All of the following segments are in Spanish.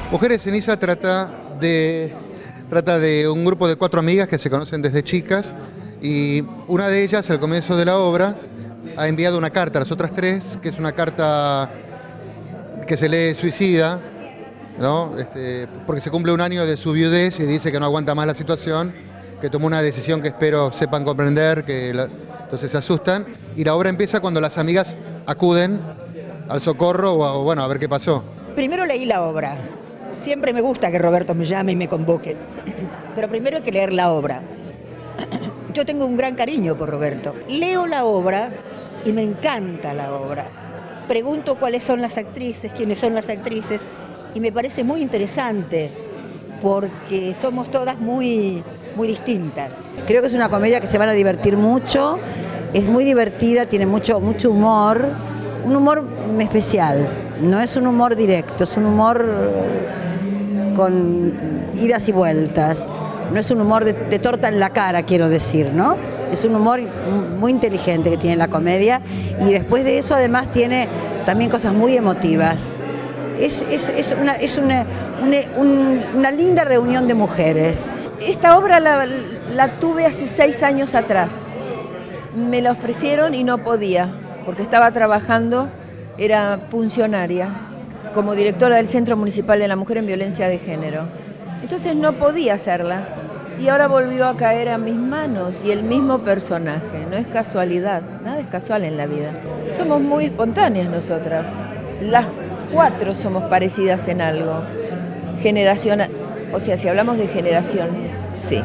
Mujeres Ceniza trata de un grupo de 4 amigas que se conocen desde chicas, y una de ellas, al comienzo de la obra, ha enviado una carta a las otras 3, que es una carta que se lee suicida, ¿no? Porque se cumple un año de su viudez y dice que no aguanta más la situación, que tomó una decisión que espero sepan comprender, entonces se asustan, y la obra empieza cuando las amigas acuden al socorro o bueno, a ver qué pasó. Primero leí la obra. Siempre me gusta que Roberto me llame y me convoque, pero primero hay que leer la obra. Yo tengo un gran cariño por Roberto. Leo la obra y me encanta la obra. Pregunto cuáles son las actrices, quiénes son las actrices, y me parece muy interesante porque somos todas muy distintas. Creo que es una comedia que se van a divertir mucho, es muy divertida, tiene mucho humor, un humor especial, no es un humor directo, es un humor con idas y vueltas, no es un humor de torta en la cara, quiero decir, ¿no? Es un humor muy inteligente que tiene la comedia, y después de eso además tiene también cosas muy emotivas. Es una linda reunión de mujeres. Esta obra la tuve hace 6 años atrás. Me la ofrecieron y no podía, porque estaba trabajando, era funcionaria, como directora del Centro Municipal de la Mujer en Violencia de Género. Entonces no podía hacerla, y ahora volvió a caer a mis manos, y el mismo personaje. No es casualidad, nada es casual en la vida. Somos muy espontáneas nosotras. Las 4 somos parecidas en algo. Generación, o sea, si hablamos de generación, sí.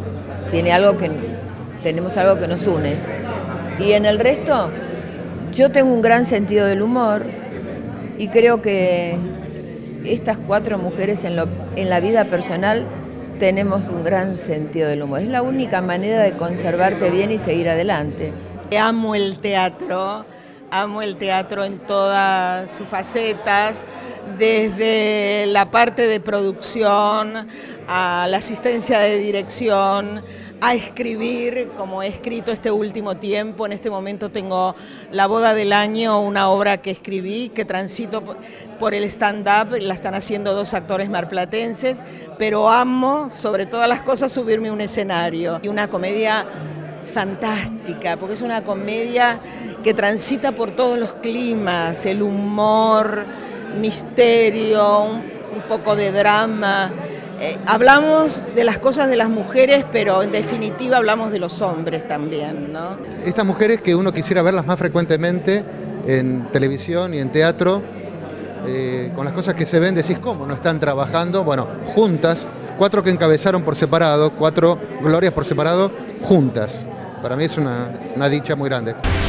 Tenemos algo que nos une. Y en el resto, yo tengo un gran sentido del humor, y creo que estas 4 mujeres en la vida personal tenemos un gran sentido del humor. Es la única manera de conservarte bien y seguir adelante. Amo el teatro en todas sus facetas, desde la parte de producción, a la asistencia de dirección, a escribir, como he escrito este último tiempo. En este momento tengo La boda del año, una obra que escribí, que transito por el stand-up, la están haciendo 2 actores marplatenses, pero amo, sobre todas las cosas, subirme a un escenario. Y una comedia fantástica, porque es una comedia que transita por todos los climas, el humor, misterio, un poco de drama. Hablamos de las cosas de las mujeres, pero en definitiva hablamos de los hombres también, ¿no? Estas mujeres que uno quisiera verlas más frecuentemente en televisión y en teatro, con las cosas que se ven, decís, ¿cómo no están trabajando? Bueno, juntas, 4 que encabezaron por separado, 4 glorias por separado, juntas. Para mí es una dicha muy grande.